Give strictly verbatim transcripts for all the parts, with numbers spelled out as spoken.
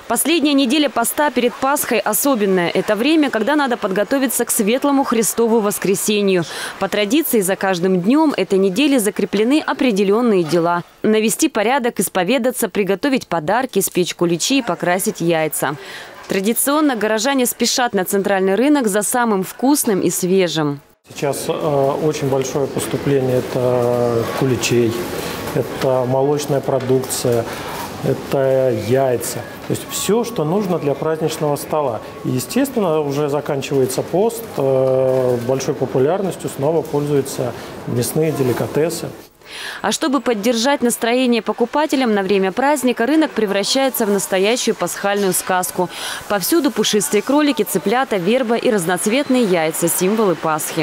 Последняя неделя поста перед Пасхой особенная. Это время, когда надо подготовиться к светлому Христову воскресению. По традиции, за каждым днем этой недели закреплены определенные дела. Навести порядок, исповедаться, приготовить подарки, испечь куличи и покрасить яйца. Традиционно горожане спешат на центральный рынок за самым вкусным и свежим. Сейчас э, очень большое поступление это куличей, это молочная продукция, это яйца. То есть все, что нужно для праздничного стола. И, естественно, уже заканчивается пост, э, большой популярностью снова пользуются мясные деликатесы. А чтобы поддержать настроение покупателям на время праздника, рынок превращается в настоящую пасхальную сказку. Повсюду пушистые кролики, цыплята, верба и разноцветные яйца – символы Пасхи.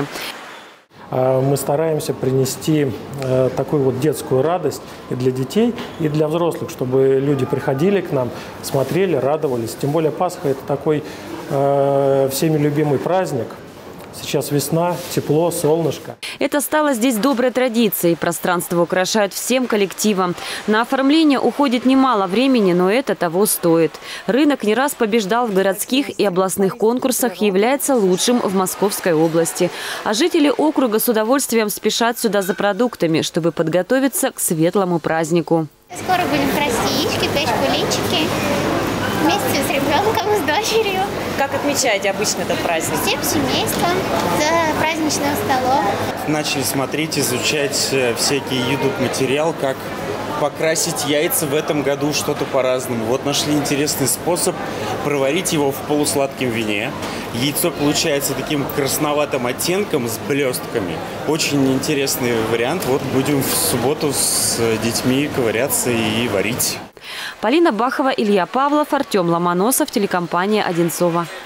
Мы стараемся принести такую вот детскую радость и для детей, и для взрослых, чтобы люди приходили к нам, смотрели, радовались. Тем более Пасха – это такой э, всеми любимый праздник. Сейчас весна, тепло, солнышко. Это стало здесь доброй традицией. Пространство украшают всем коллективом. На оформление уходит немало времени, но это того стоит. Рынок не раз побеждал в городских и областных конкурсах и является лучшим в Московской области. А жители округа с удовольствием спешат сюда за продуктами, чтобы подготовиться к светлому празднику. Скоро будем красить яички, печь куличики. Вместе с ребенком, с дочерью. Как отмечаете обычно этот праздник? Всем семейством, за праздничным столом. Начали смотреть, изучать всякий YouTube-материал, как покрасить яйца в этом году что-то по-разному. Вот нашли интересный способ проварить его в полусладком вине. Яйцо получается таким красноватым оттенком с блестками. Очень интересный вариант. Вот будем в субботу с детьми ковыряться и варить. Полина Бахова, Илья Павлов, Артем Ломоносов, телекомпания «Одинцово».